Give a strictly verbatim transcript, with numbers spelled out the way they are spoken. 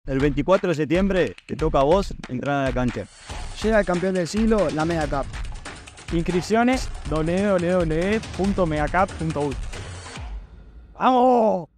El veinticuatro de septiembre te toca a vos entrar a la cancha. Llega el campeón del siglo, la Mega Cup. Inscripciones doble u doble u doble u punto megacup punto u. ¡Vamos!